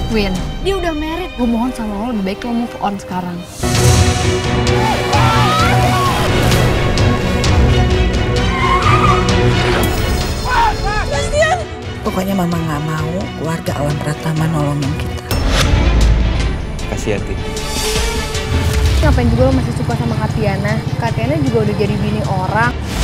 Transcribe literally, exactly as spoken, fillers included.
Win, dia udah married. Gue mohon sama lo, lebih baik lo move on sekarang. Pokoknya mama nggak mau keluarga Awan Pratama nolongin kita. Kasih hati. Ngapain juga lo masih suka sama Katiana? Katiana juga udah jadi bini orang.